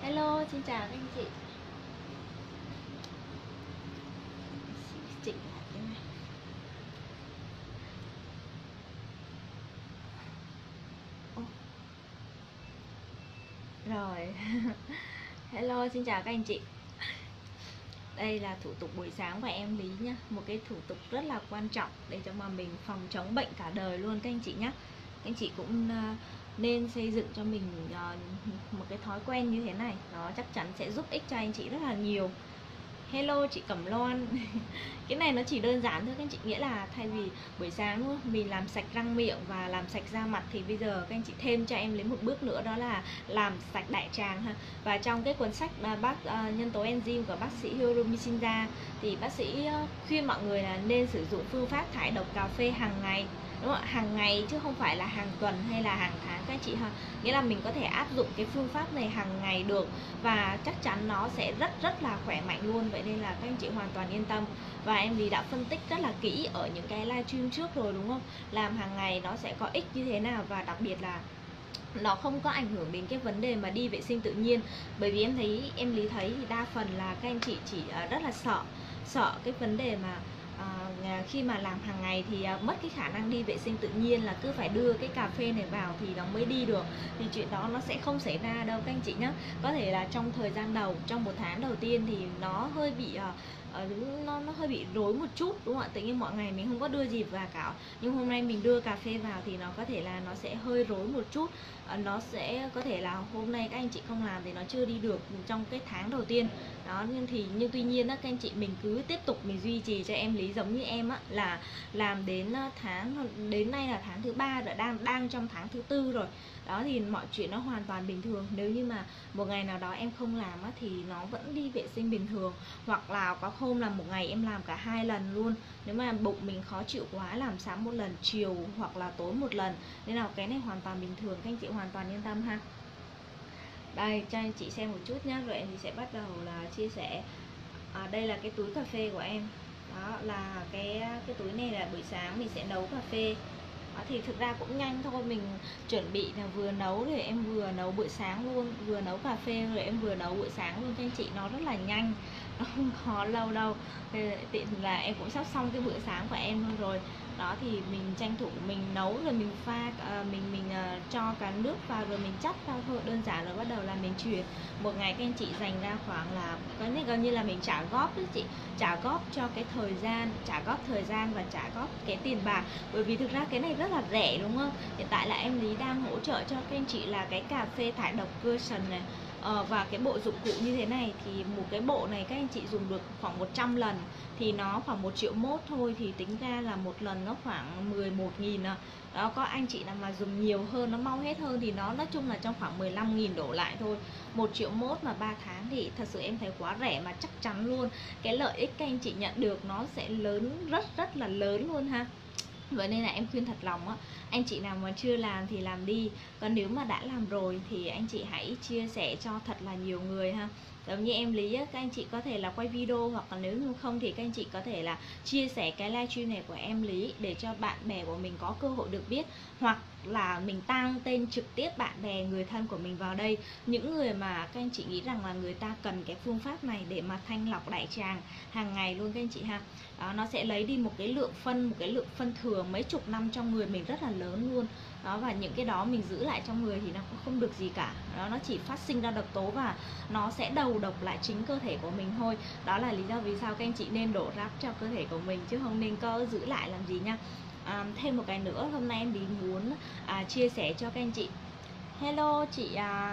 Hello, xin chào các anh chị. Chỉnh lại cái này. Ô, rồi. Hello, xin chào các anh chị. Đây là thủ tục buổi sáng của em Lý nhá. Một cái thủ tục rất là quan trọng để cho mà mình phòng chống bệnh cả đời luôn các anh chị nhá. Các anh chị cũng nên xây dựng cho mình một cái thói quen như thế này. Nó chắc chắn sẽ giúp ích cho anh chị rất là nhiều. Hello chị Cẩm Loan. Cái này nó chỉ đơn giản thôi các anh chị, nghĩa là thay vì buổi sáng đúng không? Mình làm sạch răng miệng và làm sạch da mặt thì bây giờ các anh chị thêm cho em lấy một bước nữa, đó là làm sạch đại tràng ha. Và trong cái cuốn sách nhân tố enzyme của bác sĩ Hiromi Shinja thì bác sĩ khuyên mọi người là nên sử dụng phương pháp thải độc cà phê hàng ngày, đúng không ạ? Hàng ngày chứ không phải là hàng tuần hay là hàng tháng các anh chị ha. Nghĩa là mình có thể áp dụng cái phương pháp này hàng ngày được và chắc chắn nó sẽ rất là khỏe mạnh luôn. Vậy nên là các anh chị hoàn toàn yên tâm. Và em thì đã phân tích rất là kỹ ở những cái livestream trước rồi đúng không? Làm hàng ngày nó sẽ có ích như thế nào, và đặc biệt là nó không có ảnh hưởng đến cái vấn đề mà đi vệ sinh tự nhiên. Bởi vì em Lý thấy thì đa phần là các anh chị chỉ rất là sợ cái vấn đề mà khi mà làm hàng ngày thì mất cái khả năng đi vệ sinh tự nhiên, là cứ phải đưa cái cà phê này vào thì nó mới đi được. Thì chuyện đó nó sẽ không xảy ra đâu các anh chị nhé. Có thể là trong thời gian đầu, trong 1 tháng đầu tiên thì nó hơi bị nó hơi bị rối một chút đúng không ạ? Tự nhiên mọi ngày mình không có đưa gì vào cả, nhưng hôm nay mình đưa cà phê vào thì nó có thể là nó sẽ hơi rối một chút. Nó sẽ có thể là hôm nay các anh chị không làm thì nó chưa đi được trong cái tháng đầu tiên đó. Nhưng tuy nhiên các anh chị mình cứ tiếp tục mình duy trì cho em Lý giống như em á, là làm đến nay là tháng thứ 3 rồi, đang trong tháng thứ 4 rồi đó, thì mọi chuyện nó hoàn toàn bình thường. Nếu như mà một ngày nào đó em không làm á, thì nó vẫn đi vệ sinh bình thường, hoặc là có hôm là một ngày em làm cả 2 lần luôn. Nếu mà bụng mình khó chịu quá, làm sáng một lần, chiều hoặc là tối một lần. Nên là cái này hoàn toàn bình thường, các anh chị hoàn toàn yên tâm ha. Đây cho anh chị xem một chút nhé, rồi em thì sẽ bắt đầu là chia sẻ. Đây là cái túi cà phê của em. Đó là cái túi này là buổi sáng mình sẽ nấu cà phê. Thì thực ra cũng nhanh thôi, mình chuẩn bị là vừa nấu rồi em vừa nấu bữa sáng luôn, vừa nấu cà phê rồi em vừa nấu bữa sáng luôn các anh chị. Nó rất là nhanh, nó không khó lâu đâu. Tiện là em cũng sắp xong cái bữa sáng của em luôn rồi đó, thì mình tranh thủ mình nấu rồi mình pha mình cho cả nước vào rồi mình chắt vào thôi, đơn giản. Rồi bắt đầu là mình chuyển. Một ngày các anh chị dành ra khoảng là coi như là mình trả góp đấy chị, trả góp cho cái thời gian, trả góp thời gian và trả góp cái tiền bạc. Bởi vì thực ra cái này rất là rẻ đúng không? Hiện tại là em Lý đang hỗ trợ cho các anh chị là cái cà phê thải độc version này, và cái bộ dụng cụ như thế này. Thì một cái bộ này các anh chị dùng được khoảng 100 lần thì nó khoảng 1 triệu mốt thôi, thì tính ra là một lần nó khoảng 11.000 à. Đó, có anh chị nào mà dùng nhiều hơn, nó mau hết hơn thì nó nói chung là trong khoảng 15.000 đổ lại thôi. 1 triệu mốt mà 3 tháng thì thật sự em thấy quá rẻ, mà chắc chắn luôn cái lợi ích các anh chị nhận được nó sẽ lớn, rất là lớn luôn ha. Vậy nên là em khuyên thật lòng á, anh chị nào mà chưa làm thì làm đi. Còn nếu mà đã làm rồi thì anh chị hãy chia sẻ cho thật là nhiều người ha. Giống như em Lý á, các anh chị có thể là quay video, hoặc là nếu như không thì các anh chị có thể là chia sẻ cái livestream này của em Lý để cho bạn bè của mình có cơ hội được biết, hoặc là mình tăng tên trực tiếp bạn bè người thân của mình vào đây, những người mà các anh chị nghĩ rằng là người ta cần cái phương pháp này để mà thanh lọc đại tràng hàng ngày luôn các anh chị ha. Đó, nó sẽ lấy đi một cái lượng phân thừa mấy chục năm trong người mình rất là lớn luôn đó, và những cái đó mình giữ lại trong người thì nó cũng không được gì cả đó, nó chỉ phát sinh ra độc tố và nó sẽ đầu độc lại chính cơ thể của mình thôi. Đó là lý do vì sao các anh chị nên đổ rác cho cơ thể của mình, chứ không nên có giữ lại làm gì nha. Thêm một cái nữa hôm nay em đi muốn chia sẻ cho các anh chị. Hello chị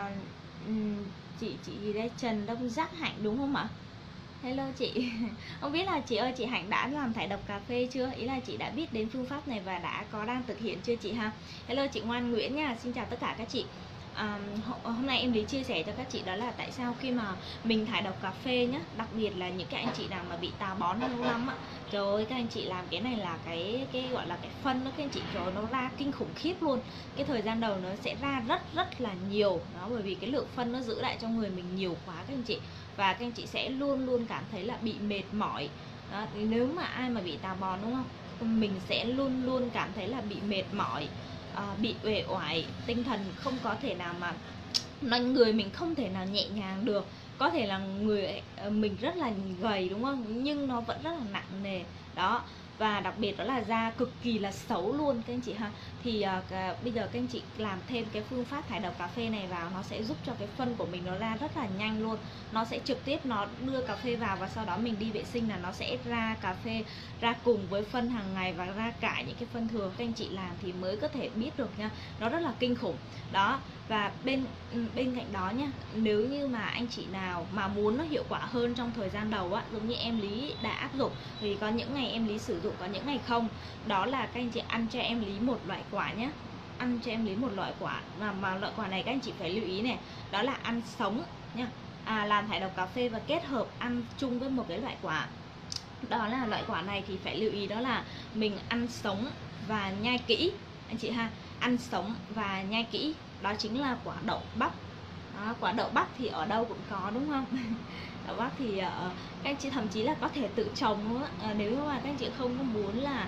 chị gì đây, Trần Đông Giác Hạnh đúng không ạ? Hello chị. Không biết là chị ơi, chị Hạnh đã làm thải độc cà phê chưa? Ý là chị đã biết đến phương pháp này và đang thực hiện chưa chị ha? Hello chị Ngoan Nguyễn nha, xin chào tất cả các chị. Hôm nay em đi chia sẻ cho các chị đó là tại sao khi mà mình thải độc cà phê nhá, đặc biệt là những cái anh chị nào mà bị táo bón lâu lắm á, trời ơi các anh chị làm cái này là cái gọi là cái phân đó các anh chị, trời ơi, nó ra kinh khủng khiếp luôn. Cái thời gian đầu nó sẽ ra rất là nhiều đó, bởi vì cái lượng phân nó giữ lại trong người mình nhiều quá các anh chị, và các anh chị sẽ luôn cảm thấy là bị mệt mỏi đó. Nếu mà ai mà bị táo bón đúng không, mình sẽ luôn cảm thấy là bị mệt mỏi, bị uể oải tinh thần, không có thể nào mà người mình không thể nào nhẹ nhàng được. Có thể là người mình rất là gầy đúng không, nhưng nó vẫn rất là nặng nề đó. Và đặc biệt đó là da cực kỳ là xấu luôn các anh chị ha. Thì bây giờ các anh chị làm thêm cái phương pháp thải độc cà phê này vào, nó sẽ giúp cho cái phân của mình nó ra rất là nhanh luôn. Nó sẽ trực tiếp nó đưa cà phê vào, và sau đó mình đi vệ sinh là nó sẽ ra cà phê ra cùng với phân hàng ngày, và ra cả những cái phân thừa. Các anh chị làm thì mới có thể biết được nha, nó rất là kinh khủng đó. Và bên cạnh đó nha, nếu như mà anh chị nào mà muốn nó hiệu quả hơn trong thời gian đầu á, giống như em Lý đã áp dụng, thì có những ngày em Lý sử dụng, có những ngày không. Đó là các anh chị ăn cho em Lý một loại quả nhé. Ăn cho em Lý một loại quả, mà loại quả này các anh chị phải lưu ý này, đó là ăn sống nha. Làm thải độc cà phê và kết hợp ăn chung với một cái loại quả. Đó là loại quả này thì phải lưu ý, đó là mình ăn sống và nhai kỹ anh chị ha. Ăn sống và nhai kỹ, đó chính là quả đậu bắp đó. Quả đậu bắp thì ở đâu cũng có đúng không? Đậu bắp thì các anh chị thậm chí là có thể tự trồng nữa. Nếu mà các anh chị không có muốn là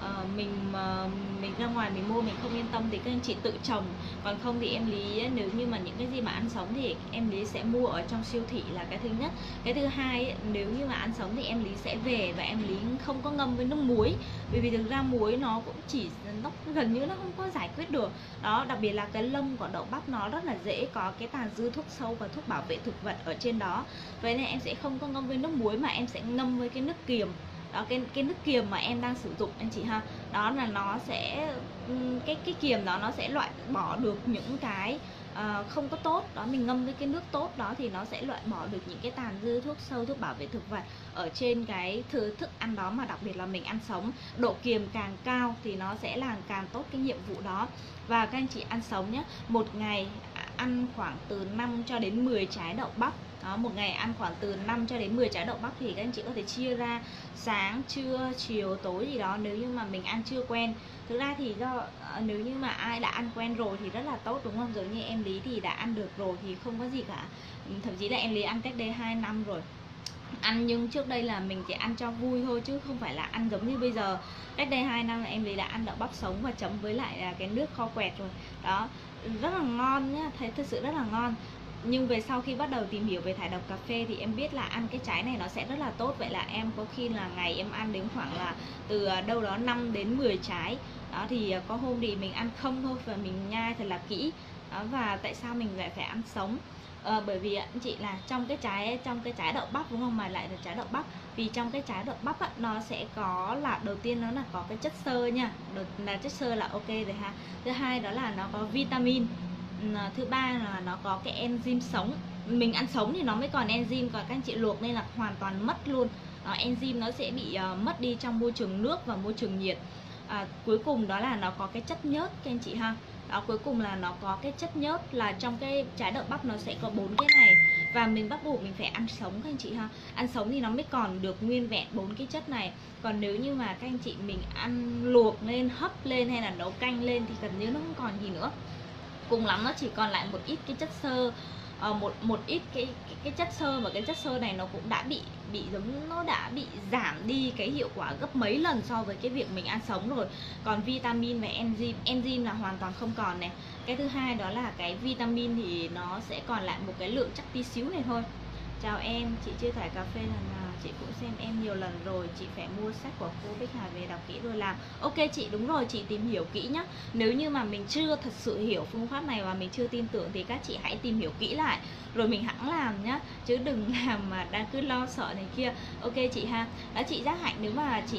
mình ra ngoài mình mua mình không yên tâm thì các anh chị tự trồng. Còn không thì em Lý, nếu như mà những cái gì mà ăn sống thì em Lý sẽ mua ở trong siêu thị là cái thứ nhất. Cái thứ hai, nếu như mà ăn sống thì em Lý sẽ về và em Lý không có ngâm với nước muối, bởi vì thực ra muối nó cũng chỉ, nó gần như nó không có giải quyết được đó. Đặc biệt là cái lông của đậu bắp nó rất là dễ có cái tàn dư thuốc sâu và thuốc bảo vệ thực vật ở trên đó. Vậy nên em sẽ không có ngâm với nước muối, mà em sẽ ngâm với cái nước kiềm đó. Cái nước kiềm mà em đang sử dụng anh chị ha, đó là nó sẽ cái kiềm đó nó sẽ loại bỏ được những cái không có tốt đó. Mình ngâm với cái nước tốt đó thì nó sẽ loại bỏ được những cái tàn dư thuốc sâu, thuốc bảo vệ thực vật ở trên cái thức ăn đó. Mà đặc biệt là mình ăn sống, độ kiềm càng cao thì nó sẽ làm càng tốt cái nhiệm vụ đó. Và các anh chị ăn sống nhé, một ngày ăn khoảng từ 5 cho đến 10 trái đậu bắp đó. Một ngày ăn khoảng từ 5 cho đến 10 trái đậu bắp thì các anh chị có thể chia ra sáng, trưa, chiều, tối gì đó, nếu như mà mình ăn chưa quen. Thực ra thì nếu như mà ai đã ăn quen rồi thì rất là tốt đúng không? Giống như em Lý thì đã ăn được rồi thì không có gì cả. Thậm chí là em Lý ăn cách đây 2 năm rồi ăn, nhưng trước đây là mình chỉ ăn cho vui thôi chứ không phải là ăn giống như bây giờ. Cách đây 2 năm là em Lý đã ăn đậu bắp sống và chấm với lại là cái nước kho quẹt rồi đó. Rất là ngon nhá, thấy thực sự rất là ngon. Nhưng về sau khi bắt đầu tìm hiểu về thải độc cà phê thì em biết là ăn cái trái này nó sẽ rất là tốt. Vậy là em có khi là ngày em ăn đến khoảng là từ đâu đó 5 đến 10 trái đó. Thì có hôm thì mình ăn không thôi và mình nhai thật là kỹ đó. Và tại sao mình lại phải ăn sống? Bởi vì anh chị là trong cái trái đậu bắp đúng không, mà lại là trái đậu bắp, vì trong cái trái đậu bắp á, nó sẽ có là đầu tiên nó là có cái chất xơ nha, là chất xơ là ok rồi ha. Thứ hai đó là nó có vitamin. Thứ ba là nó có cái enzyme sống. Mình ăn sống thì nó mới còn enzyme, còn các anh chị luộc nên là hoàn toàn mất luôn. Enzyme nó sẽ bị mất đi trong môi trường nước và môi trường nhiệt. Cuối cùng đó là nó có cái chất nhớt các anh chị ha. Đó, cuối cùng là nó có cái chất nhớt, là trong cái trái đậu bắp nó sẽ có 4 cái này. Và mình bắt buộc mình phải ăn sống các anh chị ha. Ăn sống thì nó mới còn được nguyên vẹn 4 cái chất này. Còn nếu như mà các anh chị mình ăn luộc lên, hấp lên hay là nấu canh lên thì gần như nó không còn gì nữa. Cùng lắm nó chỉ còn lại một ít cái chất xơ, một ít cái chất xơ, mà cái chất xơ này nó cũng đã bị giống, nó đã bị giảm đi cái hiệu quả gấp mấy lần so với cái việc mình ăn sống rồi. Còn vitamin và enzyme là hoàn toàn không còn này. Cái thứ hai đó là cái vitamin thì nó sẽ còn lại một cái lượng chắc tí xíu này thôi. Chào em, chị chưa tải cà phê lần nào, chị cũng xem em nhiều lần rồi, chị phải mua sách của cô Bích Hà về đọc kỹ rồi làm. Ok chị, đúng rồi, chị tìm hiểu kỹ nhá. Nếu như mà mình chưa thật sự hiểu phương pháp này và mình chưa tin tưởng thì các chị hãy tìm hiểu kỹ lại rồi mình hẵng làm nhá, chứ đừng làm mà đang cứ lo sợ này kia. Ok chị ha. Đó, chị Giác Hạnh, nếu mà chị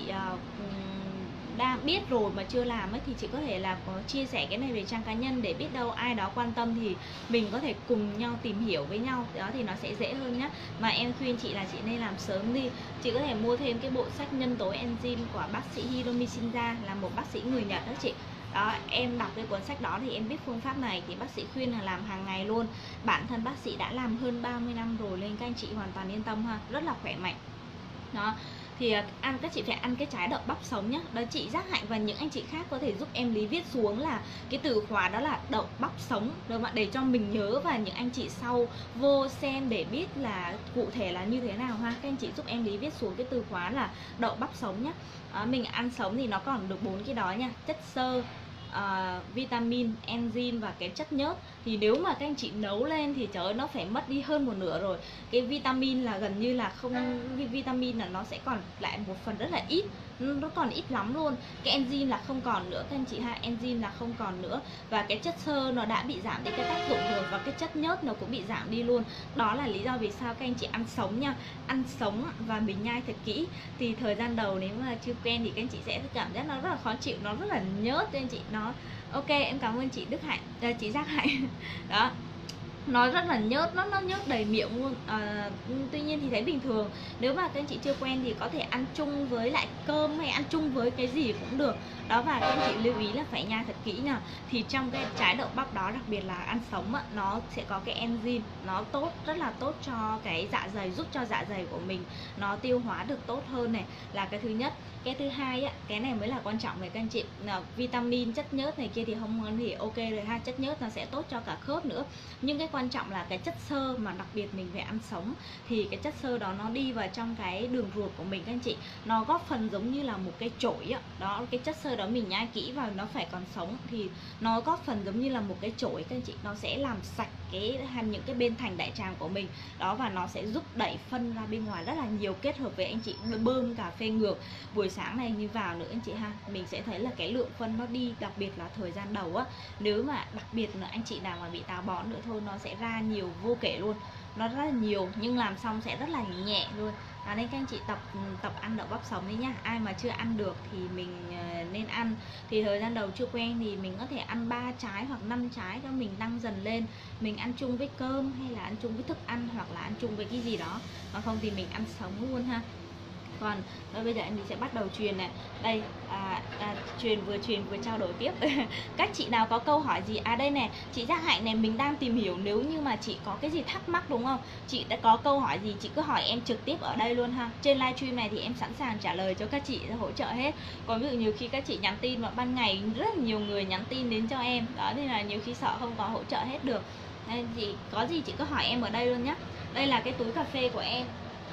đang biết rồi mà chưa làm ấy thì chị có thể là có chia sẻ cái này về trang cá nhân, để biết đâu ai đó quan tâm thì mình có thể cùng nhau tìm hiểu với nhau, đó thì nó sẽ dễ hơn nhá. Mà em khuyên chị là chị nên làm sớm đi. Chị có thể mua thêm cái bộ sách Nhân tố enzyme của bác sĩ Hiromi Shinja, là một bác sĩ người Nhật đó chị. Đó, em đọc cái cuốn sách đó thì em biết phương pháp này thì bác sĩ khuyên là làm hàng ngày luôn. Bản thân bác sĩ đã làm hơn 30 năm rồi nên các anh chị hoàn toàn yên tâm ha, rất là khỏe mạnh. Đó, thì các chị phải ăn cái trái đậu bắp sống nhá. Đó, chị Giác Hạnh và những anh chị khác có thể giúp em Lý viết xuống là cái từ khóa đó là đậu bắp sống, đúng không ạ? Để cho mình nhớ và những anh chị sau vô xem để biết là cụ thể là như thế nào ha. Các anh chị giúp em Lý viết xuống cái từ khóa là đậu bắp sống nhá. Mình ăn sống thì nó còn được 4 cái đó nha: chất xơ, vitamin, enzyme và cái chất nhớt. thì nếu mà các anh chị nấu lên thì trời ơi nó phải mất đi hơn một nửa rồi. Cái vitamin là gần như là không, cái vitamin là nó sẽ còn lại một phần rất là ít, nó còn ít lắm luôn. Cái enzyme là không còn nữa các anh chị ha, enzyme là không còn nữa, và cái chất xơ nó đã bị giảm đi cái tác dụng rồi, và cái chất nhớt nó cũng bị giảm đi luôn. Đó là lý do vì sao các anh chị ăn sống nha, ăn sống và mình nhai thật kỹ. Thì thời gian đầu nếu mà chưa quen thì các anh chị sẽ cảm giác nó rất là khó chịu, nó rất là nhớt các anh chị. Nó ok, em cảm ơn chị Đức Hạnh, chị Giác Hạnh đó, nó rất là nhớt, nó nhớt đầy miệng luôn. Tuy nhiên thì thấy bình thường. Nếu mà các anh chị chưa quen thì có thể ăn chung với lại cơm hay ăn chung với cái gì cũng được đó. Và các anh chị lưu ý là phải nhai thật kỹ nha. Thì trong cái trái đậu bắp đó, đặc biệt là ăn sống á, nó sẽ có cái enzyme nó tốt, rất là tốt cho cái dạ dày, giúp cho dạ dày của mình nó tiêu hóa được tốt hơn này, là cái thứ nhất. Cái thứ hai á, cái này mới là quan trọng này các anh chị. Vitamin, chất nhớt này kia thì không thì ok rồi ha, chất nhớt nó sẽ tốt cho cả khớp nữa. Nhưng cái quan trọng là cái chất xơ, mà đặc biệt mình phải ăn sống thì cái chất xơ đó nó đi vào trong cái đường ruột của mình các anh chị, nó góp phần giống như là một cái chổi á. Đó, cái chất xơ đó mình nhai kỹ vào, nó phải còn sống thì nó góp phần giống như là một cái chổi các anh chị, nó sẽ làm sạch những cái bên thành đại tràng của mình đó, và nó sẽ giúp đẩy phân ra bên ngoài rất là nhiều. Kết hợp với anh chị bơm cà phê ngược buổi sáng này như vào nữa anh chị ha, mình sẽ thấy là cái lượng phân nó đi, đặc biệt là thời gian đầu á. Nếu mà đặc biệt là anh chị nào mà bị táo bón nữa thôi, nó sẽ ra nhiều vô kể luôn, nó rất là nhiều, nhưng làm xong sẽ rất là nhẹ luôn. Nên các anh chị tập ăn đậu bắp sống đấy nhá. Ai mà chưa ăn được thì mình nên ăn. Thì thời gian đầu chưa quen thì mình có thể ăn 3 trái hoặc 5 trái cho mình tăng dần lên. Mình ăn chung với cơm hay là ăn chung với thức ăn, hoặc là ăn chung với cái gì đó, còn không thì mình ăn sống luôn ha. Còn bây giờ em sẽ bắt đầu truyền này. Đây, truyền vừa trao đổi tiếp. Các chị nào có câu hỏi gì? Đây nè, chị Giác Hạnh này, mình đang tìm hiểu, nếu như mà chị có cái gì thắc mắc đúng không? Chị đã có câu hỏi gì chị cứ hỏi em trực tiếp ở đây luôn ha. Trên livestream này thì em sẵn sàng trả lời cho các chị, hỗ trợ hết. Còn ví dụ nhiều khi các chị nhắn tin vào ban ngày, rất là nhiều người nhắn tin đến cho em. Đó, nên là nhiều khi sợ không có hỗ trợ hết được. Nên chị có gì chị cứ hỏi em ở đây luôn nhé. Đây là cái túi cà phê của em.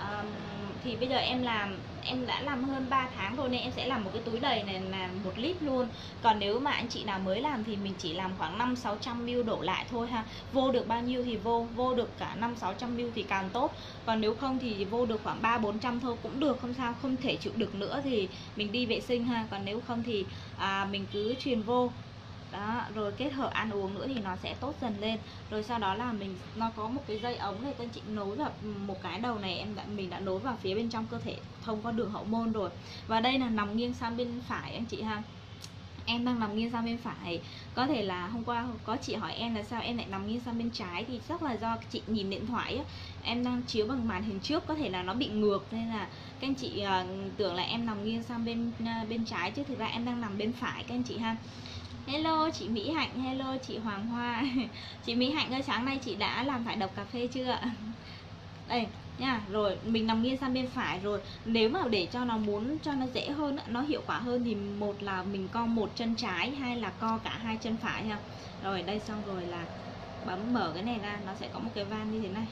Thì bây giờ em đã làm hơn 3 tháng rồi, nên em sẽ làm một cái túi đầy này là 1 lít luôn. Còn nếu mà anh chị nào mới làm thì mình chỉ làm khoảng 500-600 ml đổ lại thôi ha. Vô được bao nhiêu thì vô được cả 500-600 ml thì càng tốt. Còn nếu không thì vô được khoảng 300-400 thôi cũng được, không sao. Không thể chịu được nữa thì mình đi vệ sinh ha. Còn nếu không thì mình cứ truyền vô. Đó, rồi kết hợp ăn uống nữa thì nó sẽ tốt dần lên. Rồi sau đó là nó có một cái dây ống này, các anh chị nối vào một cái đầu này, mình đã nối vào phía bên trong cơ thể, thông qua đường hậu môn rồi. Và đây là nằm nghiêng sang bên phải anh chị ha. Em đang nằm nghiêng sang bên phải. Có thể là hôm qua có chị hỏi em là sao em lại nằm nghiêng sang bên trái, thì chắc là do chị nhìn điện thoại á, em đang chiếu bằng màn hình trước, có thể là nó bị ngược, nên là các anh chị tưởng là em nằm nghiêng sang bên trái, chứ thực ra em đang nằm bên phải các anh chị ha. Hello chị Mỹ Hạnh, hello chị Hoàng Hoa. Chị Mỹ Hạnh ơi, sáng nay chị đã làm thải độc cà phê chưa ạ? Đây nha, rồi mình nằm nghiêng sang bên phải rồi. Nếu mà để cho nó dễ hơn, nó hiệu quả hơn thì một là mình co một chân trái, hay là co cả hai chân phải ha. Rồi đây, xong rồi là bấm mở cái này ra, nó sẽ có một cái van như thế này.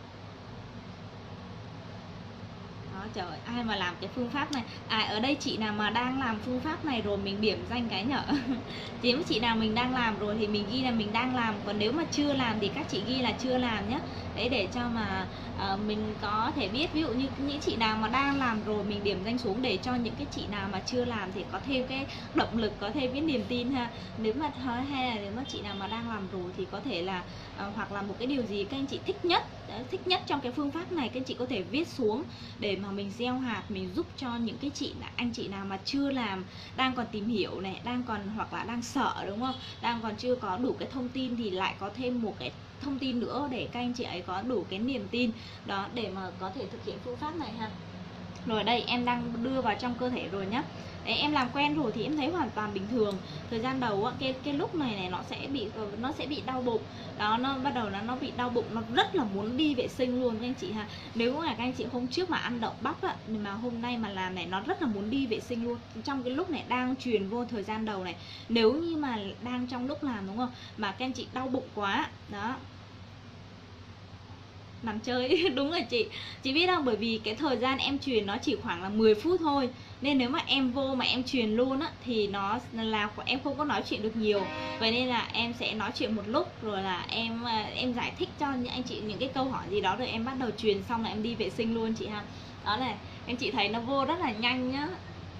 Đó, trời ơi, ai mà làm cái phương pháp này. Ở đây chị nào mà đang làm phương pháp này rồi mình điểm danh cái nhở. Nếu chị nào mình đang làm rồi thì mình ghi là mình đang làm. Còn nếu mà chưa làm thì các chị ghi là chưa làm nhé. Đấy, để cho mà mình có thể biết. Ví dụ như những chị nào mà đang làm rồi mình điểm danh xuống, để cho những cái chị nào mà chưa làm thì có thêm cái động lực, có thêm cái niềm tin ha. Nếu mà hay là nếu mà chị nào mà đang làm rồi thì có thể là hoặc là một cái điều gì các anh chị thích nhất trong cái phương pháp này, các anh chị có thể viết xuống để mà mình gieo hạt, mình giúp cho những cái anh chị nào mà chưa làm, đang còn tìm hiểu này, đang còn hoặc là đang sợ đúng không, đang còn chưa có đủ cái thông tin, thì lại có thêm một cái thông tin nữa để các anh chị ấy có đủ cái niềm tin đó để mà có thể thực hiện phương pháp này ha. Rồi đây, em đang đưa vào trong cơ thể rồi nhá. Đấy, em làm quen rồi thì em thấy hoàn toàn bình thường. Thời gian đầu á, cái lúc này nó sẽ bị đau bụng. Đó, nó bắt đầu nó bị đau bụng, nó rất là muốn đi vệ sinh luôn các anh chị ha. Nếu mà các anh chị hôm trước mà ăn đậu bắp á, mà hôm nay mà làm này, nó rất là muốn đi vệ sinh luôn. Trong cái lúc này đang truyền vô thời gian đầu này, nếu như mà đang trong lúc làm đúng không, mà các anh chị đau bụng quá đó, nằm chơi. Đúng rồi chị biết không, bởi vì cái thời gian em truyền nó chỉ khoảng là 10 phút thôi, nên nếu mà em vô mà em truyền luôn á thì nó là em không có nói chuyện được nhiều. Vậy nên là em sẽ nói chuyện một lúc rồi là em giải thích cho những anh chị những cái câu hỏi gì đó, rồi em bắt đầu truyền xong là em đi vệ sinh luôn chị ha. Đó là em chị thấy nó vô rất là nhanh nhá.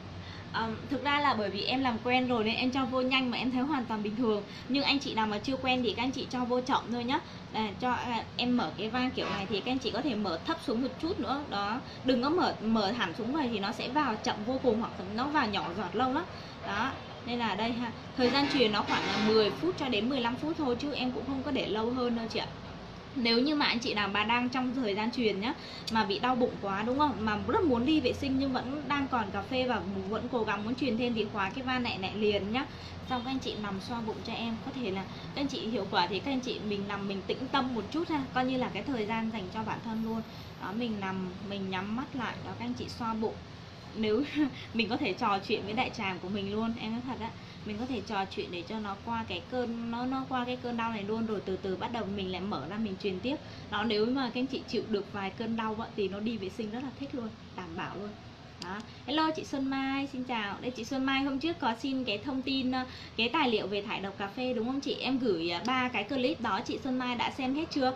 Thực ra là bởi vì em làm quen rồi nên em cho vô nhanh mà em thấy hoàn toàn bình thường. Nhưng anh chị nào mà chưa quen thì các anh chị cho vô chậm thôi nhá. Em mở cái van kiểu này thì các anh chị có thể mở thấp xuống một chút nữa đó, đừng có mở hẳn xuống vậy thì nó sẽ vào chậm vô cùng, hoặc nó vào nhỏ giọt lâu lắm đó. Nên là đây ha, thời gian truyền nó khoảng là 10 phút cho đến 15 phút thôi, chứ em cũng không có để lâu hơn đâu chị ạ. Nếu như mà anh chị nào mà đang trong thời gian truyền nhá, mà bị đau bụng quá đúng không, mà rất muốn đi vệ sinh nhưng vẫn đang còn cà phê và vẫn cố gắng muốn truyền thêm thì khóa cái van này liền nhá. Xong các anh chị nằm xoa bụng cho em, có thể là các anh chị hiệu quả thì các anh chị mình nằm mình tĩnh tâm một chút ha, coi như là cái thời gian dành cho bản thân luôn đó. Mình nằm mình nhắm mắt lại đó, các anh chị xoa bụng. Nếu mình có thể trò chuyện với đại tràng của mình luôn, em nói thật á, mình có thể trò chuyện để cho nó qua cái cơn nó qua cái cơn đau này luôn, rồi từ từ bắt đầu mình lại mở ra mình truyền tiếp đó. Nếu mà các anh chị chịu được vài cơn đau vậy thì nó đi vệ sinh rất là thích luôn, đảm bảo luôn đó. Hello chị Xuân Mai, xin chào. Đây chị Xuân Mai hôm trước có xin cái thông tin cái tài liệu về thải độc cà phê đúng không chị? Em gửi 3 cái clip đó, chị Xuân Mai đã xem hết chưa?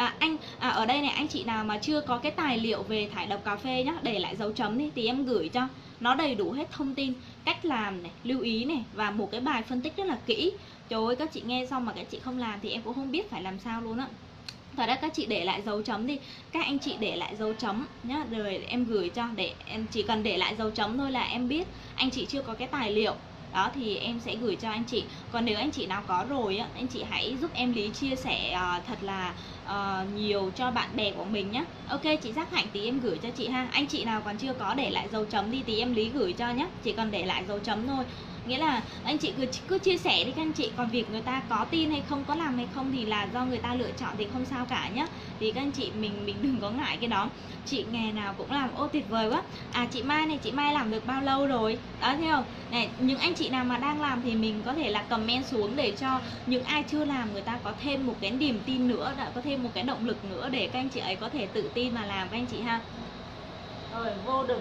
Ở đây này, anh chị nào mà chưa có cái tài liệu về thải độc cà phê nhá, để lại dấu chấm đi thì em gửi cho. Nó đầy đủ hết thông tin, cách làm này, lưu ý này, và một cái bài phân tích rất là kỹ. Trời ơi, các chị nghe xong mà các chị không làm thì em cũng không biết phải làm sao luôn á. Thật ra các chị để lại dấu chấm đi, các anh chị để lại dấu chấm nhá, rồi em gửi cho, để em chỉ cần để lại dấu chấm thôi là em biết anh chị chưa có cái tài liệu đó thì em sẽ gửi cho anh chị. Còn nếu anh chị nào có rồi á, anh chị hãy giúp em Lý chia sẻ thật là nhiều cho bạn bè của mình nhé. Ok chị Giác Hạnh thì em gửi cho chị ha. Anh chị nào còn chưa có để lại dấu chấm đi thì em Lý gửi cho nhé, chỉ cần để lại dấu chấm thôi. Nghĩa là anh chị cứ chia sẻ đi các anh chị, còn việc người ta có tin hay không, có làm hay không thì là do người ta lựa chọn thì không sao cả nhá. Thì các anh chị mình đừng có ngại cái đó. Chị ngày nào cũng làm, ô tuyệt vời quá. Chị Mai này, chị Mai làm được bao lâu rồi? Đó thấy không? Này, những anh chị nào mà đang làm thì mình có thể là comment xuống để cho những ai chưa làm người ta có thêm một cái niềm tin nữa, đã có thêm một cái động lực nữa để các anh chị ấy có thể tự tin mà làm các anh chị ha. Rồi vô được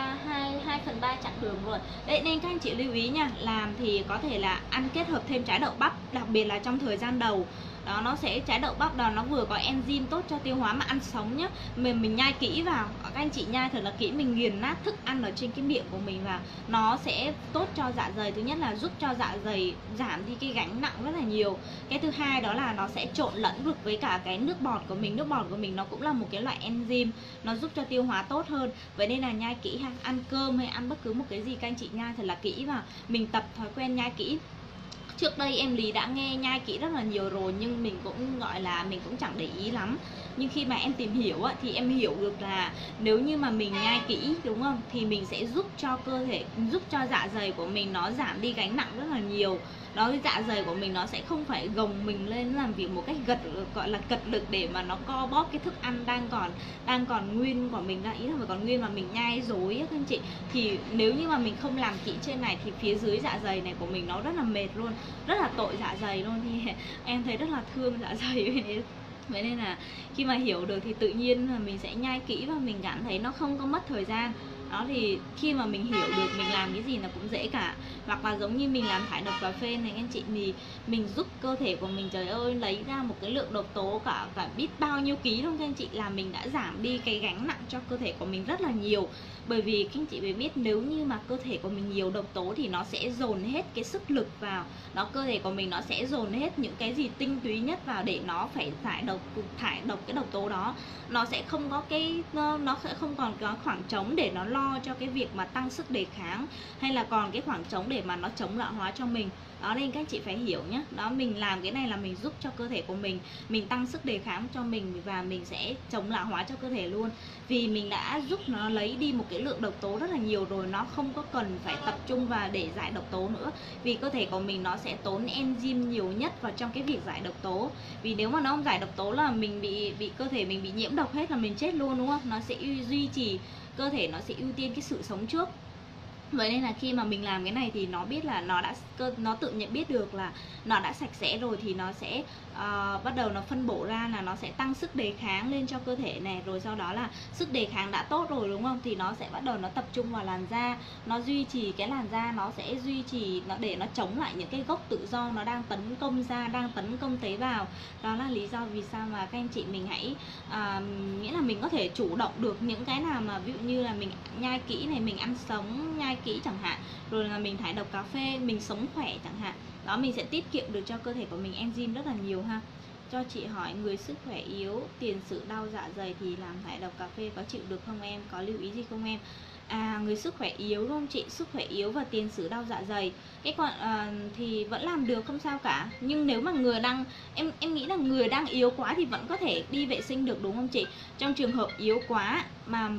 2/3 chặng đường rồi. Đấy, nên các anh chị lưu ý nha, làm thì có thể là ăn kết hợp thêm trái đậu bắp, đặc biệt là trong thời gian đầu. Đó, nó sẽ trái đậu bắp đó nó vừa có enzyme tốt cho tiêu hóa mà ăn sống nhá. Mình nhai kỹ vào, các anh chị nhai thật là kỹ, mình nghiền nát thức ăn ở trên cái miệng của mình vào. Nó sẽ tốt cho dạ dày, thứ nhất là giúp cho dạ dày giảm đi cái gánh nặng rất là nhiều. Cái thứ hai đó là nó sẽ trộn lẫn được với cả cái nước bọt của mình. Nước bọt của mình nó cũng là một cái loại enzyme, nó giúp cho tiêu hóa tốt hơn. Vậy nên là nhai kỹ ha, ăn cơm hay ăn bất cứ một cái gì các anh chị nhai thật là kỹ vào. Mình tập thói quen nhai kỹ. Trước đây em Lý đã nghe nhai kỹ rất là nhiều rồi, nhưng mình cũng gọi là mình cũng chẳng để ý lắm. Nhưng khi mà em tìm hiểu thì em hiểu được là nếu như mà mình nhai kỹ đúng không, thì mình sẽ giúp cho cơ thể, giúp cho dạ dày của mình nó giảm đi gánh nặng rất là nhiều. Đó, cái dạ dày của mình nó sẽ không phải gồng mình lên làm việc một cách gọi là cật lực để mà nó co bóp cái thức ăn đang còn nguyên của mình ra, ý là phải còn nguyên mà mình nhai dối các anh chị. Thì nếu như mà mình không làm kỹ trên này thì phía dưới dạ dày này của mình nó rất là mệt luôn, rất là tội dạ dày luôn. Thì em thấy rất là thương dạ dày. Vậy nên là khi mà hiểu được thì tự nhiên là mình sẽ nhai kỹ và mình cảm thấy nó không có mất thời gian. Đó, thì khi mà mình hiểu được mình làm cái gì là cũng dễ cả. Hoặc là giống như mình làm thải độc cà phê này anh chị, thì mình giúp cơ thể của mình, trời ơi, lấy ra một cái lượng độc tố cả biết bao nhiêu ký luôn các anh chị, là mình đã giảm đi cái gánh nặng cho cơ thể của mình rất là nhiều. Bởi vì các anh chị phải biết, nếu như mà cơ thể của mình nhiều độc tố thì nó sẽ dồn hết cái sức lực vào đó, cơ thể của mình nó sẽ dồn hết những cái gì tinh túy nhất vào để nó phải thải độc cái độc tố đó. Nó sẽ không có nó sẽ không còn có khoảng trống để nó lo cho cái việc mà tăng sức đề kháng, hay là còn cái khoảng trống để mà nó chống lão hóa cho mình. Đó, nên các chị phải hiểu nhé. Đó, mình làm cái này là mình giúp cho cơ thể của mình tăng sức đề kháng cho mình, và mình sẽ chống lão hóa cho cơ thể luôn. Vì mình đã giúp nó lấy đi một cái lượng độc tố rất là nhiều rồi, nó không có cần phải tập trung vào để giải độc tố nữa. Vì cơ thể của mình nó sẽ tốn enzyme nhiều nhất vào trong cái việc giải độc tố. Vì nếu mà nó không giải độc tố là mình bị cơ thể mình bị nhiễm độc hết là mình chết luôn, đúng không? Nó sẽ duy trì, cơ thể nó sẽ ưu tiên cái sự sống trước. Vậy nên là khi mà mình làm cái này thì nó biết là nó tự nhận biết được là nó đã sạch sẽ rồi, thì nó sẽ bắt đầu nó phân bổ ra là nó sẽ tăng sức đề kháng lên cho cơ thể này, rồi sau đó là sức đề kháng đã tốt rồi đúng không, thì nó sẽ bắt đầu nó tập trung vào làn da, nó duy trì cái làn da, nó sẽ duy trì nó để nó chống lại những cái gốc tự do nó đang tấn công da, đang tấn công tế bào. Đó là lý do vì sao mà các anh chị mình hãy nghĩa là mình có thể chủ động được những cái nào mà ví dụ như là mình nhai kỹ này, mình ăn sống nhai kỹ chẳng hạn, rồi là mình thải độc cà phê, mình sống khỏe chẳng hạn. Đó, mình sẽ tiết kiệm được cho cơ thể của mình enzyme rất là nhiều ha. Cho chị hỏi, người sức khỏe yếu, tiền sử đau dạ dày thì làm thải độc cà phê có chịu được không em? Có lưu ý gì không em? Người sức khỏe yếu đúng không chị? Sức khỏe yếu và tiền sử đau dạ dày cái còn thì vẫn làm được, không sao cả. Nhưng nếu mà người đang em nghĩ là người đang yếu quá thì vẫn có thể đi vệ sinh được đúng không chị? Trong trường hợp yếu quá mà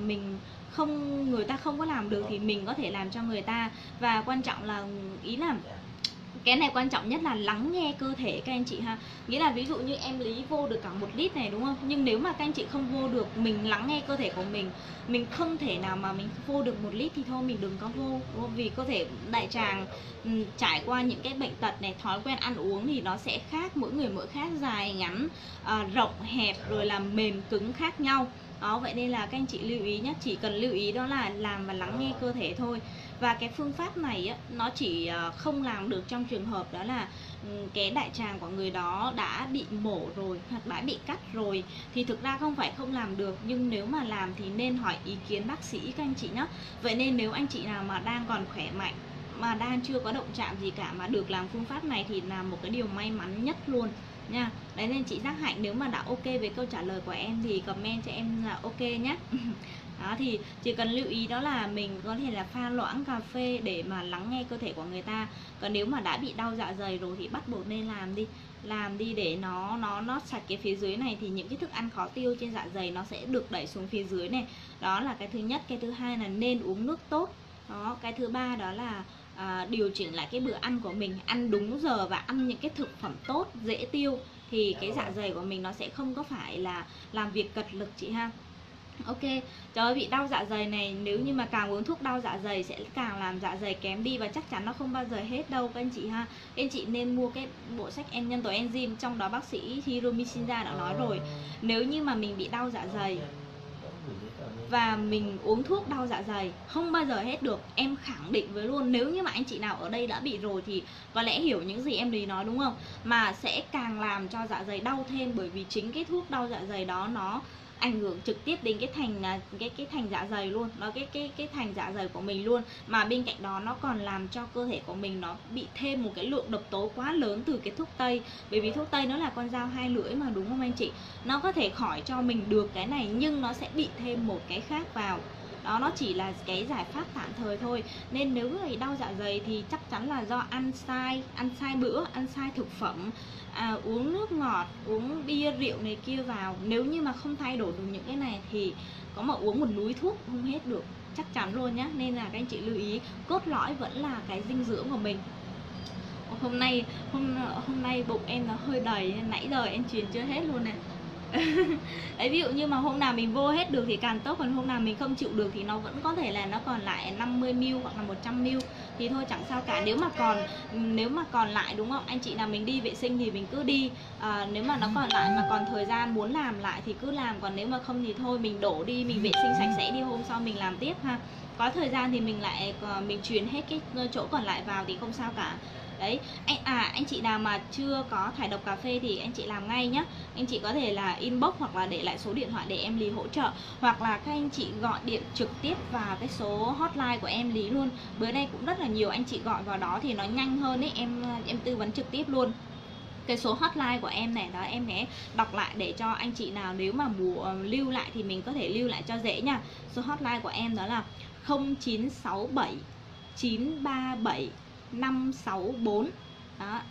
người ta không có làm được thì mình có thể làm cho người ta. Và quan trọng là ý là cái này quan trọng nhất là lắng nghe cơ thể các anh chị ha. Nghĩa là ví dụ như em Lý vô được cả 1 lít này đúng không, nhưng nếu mà các anh chị không vô được, mình lắng nghe cơ thể của mình không thể nào mà mình vô được 1 lít thì thôi mình đừng có vô, đúng không? Vì cơ thể đại tràng trải qua những cái bệnh tật này, thói quen ăn uống thì nó sẽ khác, mỗi người mỗi khác, dài ngắn, rộng hẹp, rồi là mềm cứng khác nhau. Đó, vậy nên là các anh chị lưu ý nhé, chỉ cần lưu ý đó là làm và lắng nghe cơ thể thôi. Và cái phương pháp này á, nó chỉ không làm được trong trường hợp đó là cái đại tràng của người đó đã bị mổ rồi hoặc đã bị cắt rồi, thì thực ra không phải không làm được, nhưng nếu mà làm thì nên hỏi ý kiến bác sĩ các anh chị nhé. Vậy nên nếu anh chị nào mà đang còn khỏe mạnh, mà đang chưa có động chạm gì cả mà được làm phương pháp này thì là một cái điều may mắn nhất luôn nha. Đấy, nên chị Giác Hạnh nếu mà đã ok với câu trả lời của em thì comment cho em là ok nhé. Đó, thì chỉ cần lưu ý đó là mình có thể là pha loãng cà phê để mà lắng nghe cơ thể của người ta. Còn nếu mà đã bị đau dạ dày rồi thì bắt buộc nên làm đi để nó sạch cái phía dưới này, thì những cái thức ăn khó tiêu trên dạ dày nó sẽ được đẩy xuống phía dưới này. Đó là cái thứ nhất. Cái thứ hai là nên uống nước tốt. Đó, cái thứ ba đó là điều chỉnh lại cái bữa ăn của mình, ăn đúng giờ và ăn những cái thực phẩm tốt, dễ tiêu, thì cái dạ dày của mình nó sẽ không có phải là làm việc cật lực chị ha. Ok, trời ơi, bị đau dạ dày này, nếu như mà càng uống thuốc đau dạ dày sẽ càng làm dạ dày kém đi, và chắc chắn nó không bao giờ hết đâu các anh chị ha. Các anh chị nên mua cái bộ sách nhân tố enzyme, trong đó bác sĩ Hiromi Shinja đã nói rồi, nếu như mà mình bị đau dạ dày và mình uống thuốc đau dạ dày không bao giờ hết được. Em khẳng định với luôn, nếu như mà anh chị nào ở đây đã bị rồi thì có lẽ hiểu những gì em Lý nói đúng không? Mà sẽ càng làm cho dạ dày đau thêm, bởi vì chính cái thuốc đau dạ dày đó nó ảnh hưởng trực tiếp đến cái thành dạ dày luôn, nó cái thành dạ dày của mình luôn. Mà bên cạnh đó nó còn làm cho cơ thể của mình nó bị thêm một cái lượng độc tố quá lớn từ cái thuốc tây, bởi vì thuốc tây nó là con dao hai lưỡi mà đúng không anh chị? Nó có thể khỏi cho mình được cái này nhưng nó sẽ bị thêm một cái khác vào. Đó, nó chỉ là cái giải pháp tạm thời thôi. Nên nếu người đau dạ dày thì chắc chắn là do ăn sai bữa, ăn sai thực phẩm, uống nước ngọt, uống bia rượu này kia vào. Nếu như mà không thay đổi được những cái này thì có mà uống một núi thuốc không hết được, chắc chắn luôn nhá. Nên là các anh chị lưu ý, cốt lõi vẫn là cái dinh dưỡng của mình. Hôm nay bụng em nó hơi đầy nên nãy giờ em truyền chưa hết luôn này. Đấy, ví dụ như mà hôm nào mình vô hết được thì càng tốt, còn hôm nào mình không chịu được thì nó vẫn có thể là nó còn lại 50ml hoặc là 100ml thì thôi chẳng sao cả. Nếu mà còn lại đúng không anh chị, nào mình đi vệ sinh thì mình cứ đi, nếu mà nó còn lại mà còn thời gian muốn làm lại thì cứ làm, còn nếu mà không thì thôi mình đổ đi, mình vệ sinh sạch sẽ đi, hôm sau mình làm tiếp ha. Có thời gian thì mình truyền hết cái chỗ còn lại vào thì không sao cả. Đấy, anh chị nào mà chưa có thải độc cà phê thì anh chị làm ngay nhá. Anh chị có thể là inbox hoặc là để lại số điện thoại để em Lý hỗ trợ, hoặc là các anh chị gọi điện trực tiếp vào cái số hotline của em Lý luôn. Bữa nay cũng rất là nhiều anh chị gọi vào đó thì nó nhanh hơn ấy, em tư vấn trực tiếp luôn. Cái số hotline của em này đó, em sẽ đọc lại để cho anh chị nào nếu mà muốn lưu lại thì mình có thể lưu lại cho dễ nha. Số hotline của em đó là 0967 937 564. Đó,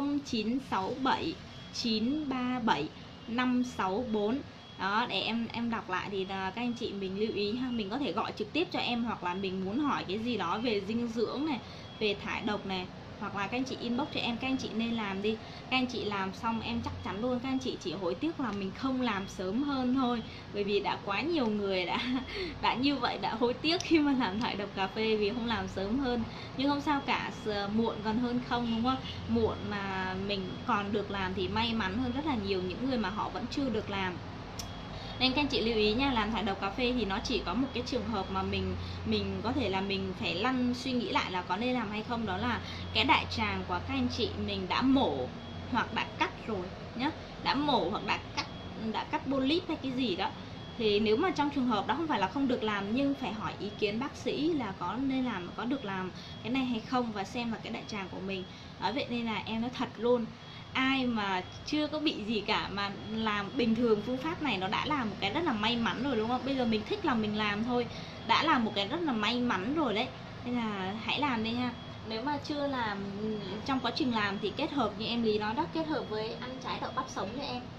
0967 937 564. Đó, để em đọc lại thì các anh chị mình lưu ý ha, mình có thể gọi trực tiếp cho em, hoặc là mình muốn hỏi cái gì đó về dinh dưỡng này, về thải độc này, hoặc là các anh chị inbox cho em, các anh chị nên làm đi. Các anh chị làm xong em chắc chắn luôn các anh chị chỉ hối tiếc là mình không làm sớm hơn thôi. Bởi vì đã quá nhiều người đã như vậy, đã hối tiếc khi mà làm thải độc cà phê vì không làm sớm hơn. Nhưng không sao cả, muộn còn hơn không, đúng không? Muộn mà mình còn được làm thì may mắn hơn rất là nhiều những người mà họ vẫn chưa được làm. Nên các anh chị lưu ý nha, làm thải độc cà phê thì nó chỉ có một cái trường hợp mà mình có thể là mình phải lăn suy nghĩ lại là có nên làm hay không, đó là cái đại tràng của các anh chị mình đã mổ hoặc đã cắt rồi nhá, đã mổ hoặc đã cắt polyp hay cái gì đó. Thì nếu mà trong trường hợp đó không phải là không được làm, nhưng phải hỏi ý kiến bác sĩ là có nên làm, có được làm cái này hay không, và xem là cái đại tràng của mình. Vậy nên là em nói thật luôn, ai mà chưa có bị gì cả mà làm bình thường phương pháp này nó đã là một cái rất là may mắn rồi, đúng không? Bây giờ mình thích là mình làm thôi, đã là một cái rất là may mắn rồi đấy. Nên là hãy làm đi nha. Nếu mà chưa làm, trong quá trình làm thì kết hợp như em Lý nói đó, kết hợp với ăn trái đậu bắp sống cho em.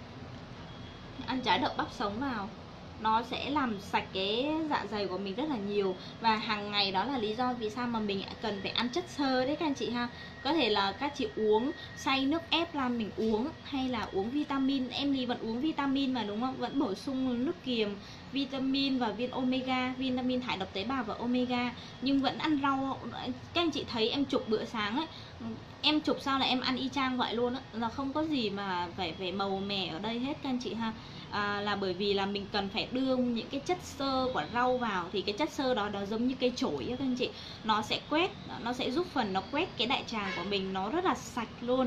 Ăn trái đậu bắp sống vào, nó sẽ làm sạch cái dạ dày của mình rất là nhiều. Và hàng ngày đó là lý do vì sao mà mình cần phải ăn chất xơ đấy các anh chị ha. Có thể là các chị uống xay nước ép làm mình uống, hay là uống vitamin. Em thì vẫn uống vitamin mà, đúng không? Vẫn bổ sung nước kiềm, vitamin và viên omega, vitamin thải độc tế bào và omega. Nhưng vẫn ăn rau. Các anh chị thấy em chụp bữa sáng ấy, em chụp sao là em ăn y chang vậy luôn á, là không có gì mà phải màu mè ở đây hết các anh chị ha. Là bởi vì là mình cần phải đưa những cái chất xơ của rau vào, thì cái chất xơ đó nó giống như cây chổi các anh chị, nó sẽ quét, nó sẽ giúp phần nó quét cái đại tràng của mình, nó rất là sạch luôn.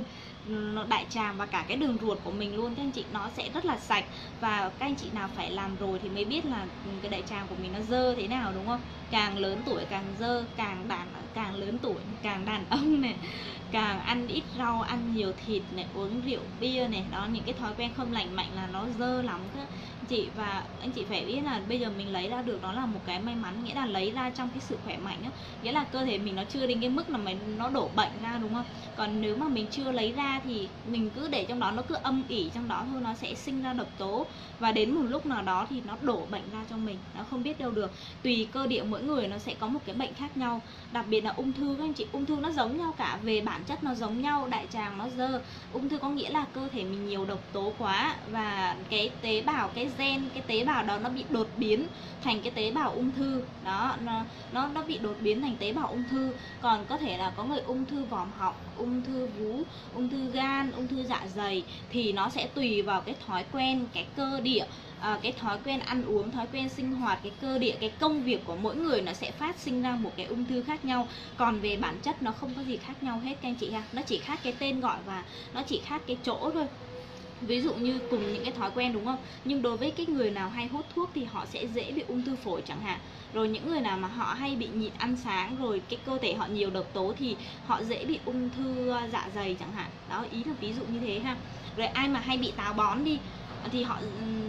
Đại tràng và cả cái đường ruột của mình luôn các anh chị, nó sẽ rất là sạch. Và các anh chị nào phải làm rồi thì mới biết là cái đại tràng của mình nó dơ thế nào, đúng không? Càng lớn tuổi càng dơ, càng lớn tuổi càng đàn ông này, càng ăn ít rau, ăn nhiều thịt này, uống rượu bia này, đó, những cái thói quen không lành mạnh là nó dơ lắm các anh chị. Và anh chị phải biết là bây giờ mình lấy ra được, đó là một cái may mắn, nghĩa là lấy ra trong cái sự khỏe mạnh á, nghĩa là cơ thể mình nó chưa đến cái mức là nó đổ bệnh ra, đúng không? Còn nếu mà mình chưa lấy ra thì mình cứ để trong đó, nó cứ âm ỉ trong đó thôi, nó sẽ sinh ra độc tố, và đến một lúc nào đó thì nó đổ bệnh ra cho mình, nó không biết đâu được. Tùy cơ địa mỗi người nó sẽ có một cái bệnh khác nhau, đặc biệt là ung thư các anh chị. Ung thư nó giống nhau cả, về bản chất nó giống nhau, đại tràng nó dơ. Ung thư có nghĩa là cơ thể mình nhiều độc tố quá, và cái tế bào, cái gen, cái tế bào đó nó bị đột biến thành cái tế bào ung thư đó, nó bị đột biến thành tế bào ung thư. Còn có thể là có người ung thư vòm họng, ung thư vú, ung thư gan, ung thư dạ dày, thì nó sẽ tùy vào cái thói quen, cái cơ địa, cái thói quen ăn uống, thói quen sinh hoạt, cái cơ địa, cái công việc của mỗi người, nó sẽ phát sinh ra một cái ung thư khác nhau. Còn về bản chất nó không có gì khác nhau hết các anh chị ha, nó chỉ khác cái tên gọi và nó chỉ khác cái chỗ thôi. Ví dụ như cùng những cái thói quen, đúng không? Nhưng đối với cái người nào hay hút thuốc thì họ sẽ dễ bị ung thư phổi chẳng hạn. Rồi những người nào mà họ hay bị nhịn ăn sáng, rồi cái cơ thể họ nhiều độc tố thì họ dễ bị ung thư dạ dày chẳng hạn. Đó, ý là ví dụ như thế ha. Rồi ai mà hay bị táo bón đi thì họ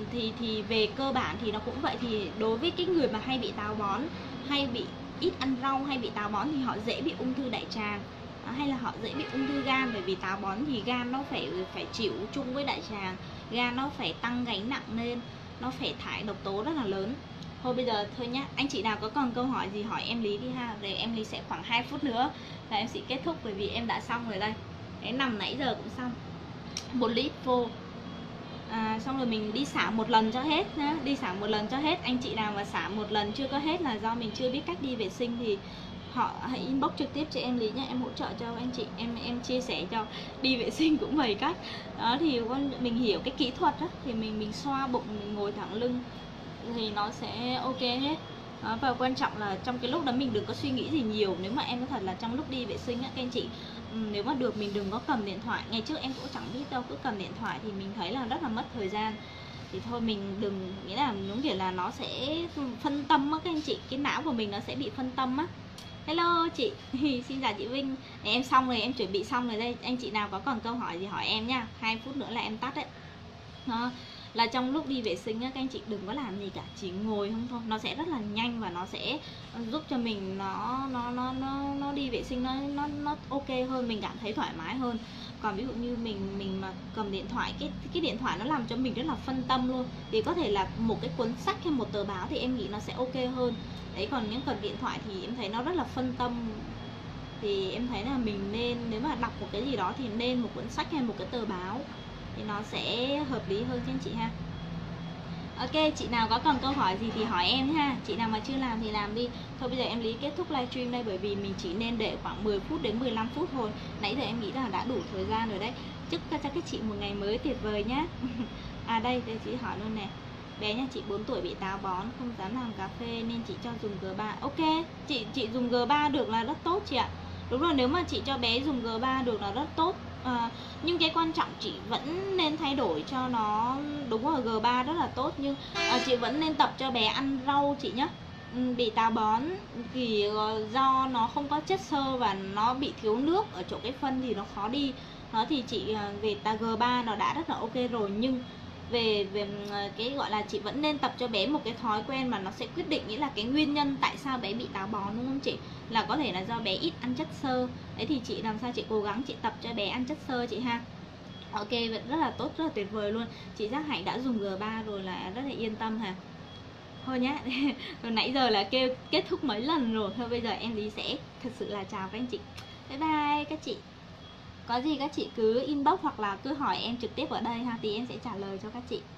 thì về cơ bản thì nó cũng vậy. Thì đối với cái người mà hay bị táo bón, hay bị ít ăn rau, hay bị táo bón thì họ dễ bị ung thư đại tràng, hay là họ dễ bị ung thư gan. Bởi vì táo bón thì gan nó phải chịu chung với đại tràng, gan nó phải tăng gánh nặng lên, nó phải thải độc tố rất là lớn. Thôi bây giờ thôi nhá, anh chị nào có còn câu hỏi gì hỏi em Lý đi ha, để em Lý sẽ khoảng 2 phút nữa là em sẽ kết thúc, bởi vì em đã xong rồi đây. Cái nằm nãy giờ cũng xong 1 lít vô. Xong rồi mình đi xả một lần cho hết nhá, đi xả một lần cho hết. Anh chị nào mà xả một lần chưa có hết là do mình chưa biết cách đi vệ sinh thì họ hãy inbox trực tiếp cho em Lý nhé, em hỗ trợ cho anh chị, em chia sẻ cho. Đi vệ sinh cũng vài cách đó, thì mình hiểu cái kỹ thuật đó, thì mình xoa bụng, mình ngồi thẳng lưng thì nó sẽ ok hết đó. Và quan trọng là trong cái lúc đó mình đừng có suy nghĩ gì nhiều. Nếu mà em nói thật là trong lúc đi vệ sinh á các anh chị, nếu mà được mình đừng có cầm điện thoại. Ngày trước em cũng chẳng biết đâu, cứ cầm điện thoại thì mình thấy là rất là mất thời gian. Thì thôi mình đừng, nghĩa là đúng kiểu là nó sẽ phân tâm á các anh chị, cái não của mình nó sẽ bị phân tâm á. Hello chị, xin chào chị Vinh. Em xong rồi, em chuẩn bị xong rồi đây. Anh chị nào có còn câu hỏi gì hỏi em nha, 2 phút nữa là em tắt đấy đó. Là trong lúc đi vệ sinh á, các anh chị đừng có làm gì cả, chỉ ngồi không thôi, nó sẽ rất là nhanh và nó sẽ giúp cho mình nó đi vệ sinh nó ok hơn, mình cảm thấy thoải mái hơn. Còn ví dụ như mình mà cầm điện thoại, cái điện thoại nó làm cho mình rất là phân tâm luôn, thì có thể là một cái cuốn sách hay một tờ báo thì em nghĩ nó sẽ ok hơn đấy. Còn những cầm điện thoại thì em thấy nó rất là phân tâm thì em thấy là mình nên, nếu mà đọc một cái gì đó thì nên một cuốn sách hay một cái tờ báo thì nó sẽ hợp lý hơn cho anh chị ha. Ok, chị nào có còn câu hỏi gì thì hỏi em ha. Chị nào mà chưa làm thì làm đi. Thôi bây giờ em Lý kết thúc livestream đây, bởi vì mình chỉ nên để khoảng 10 phút đến 15 phút thôi. Nãy giờ em nghĩ là đã đủ thời gian rồi đấy. Chúc cho các chị một ngày mới tuyệt vời nhá. À đây chị hỏi luôn nè. Bé nhà chị 4 tuổi bị táo bón, không dám làm cà phê nên chị cho dùng G3. Ok, chị dùng G3 được là rất tốt chị ạ. Đúng rồi, nếu mà chị cho bé dùng G3 được là rất tốt. Nhưng cái quan trọng chị vẫn nên thay đổi cho nó đúng rồi, G3 rất là tốt, nhưng chị vẫn nên tập cho bé ăn rau chị nhé. Bị táo bón thì do nó không có chất xơ và nó bị thiếu nước ở chỗ cái phân thì nó khó đi. Nó thì chị về G3 nó đã rất là ok rồi, nhưng về cái gọi là chị vẫn nên tập cho bé một cái thói quen mà nó sẽ quyết định, nghĩa là cái nguyên nhân tại sao bé bị táo bón, đúng không chị? Là có thể là do bé ít ăn chất xơ. Đấy thì chị làm sao chị cố gắng chị tập cho bé ăn chất xơ chị ha. Ok, vậy rất là tốt, rất là tuyệt vời luôn. Chị Giác Hạnh đã dùng G3 rồi là rất là yên tâm hả. Thôi nhá. Rồi nãy giờ là kêu kết thúc mấy lần rồi. Thôi bây giờ em Lý sẽ thật sự là chào các anh chị. Bye bye các chị. Có gì các chị cứ inbox hoặc là cứ hỏi em trực tiếp ở đây ha, thì em sẽ trả lời cho các chị.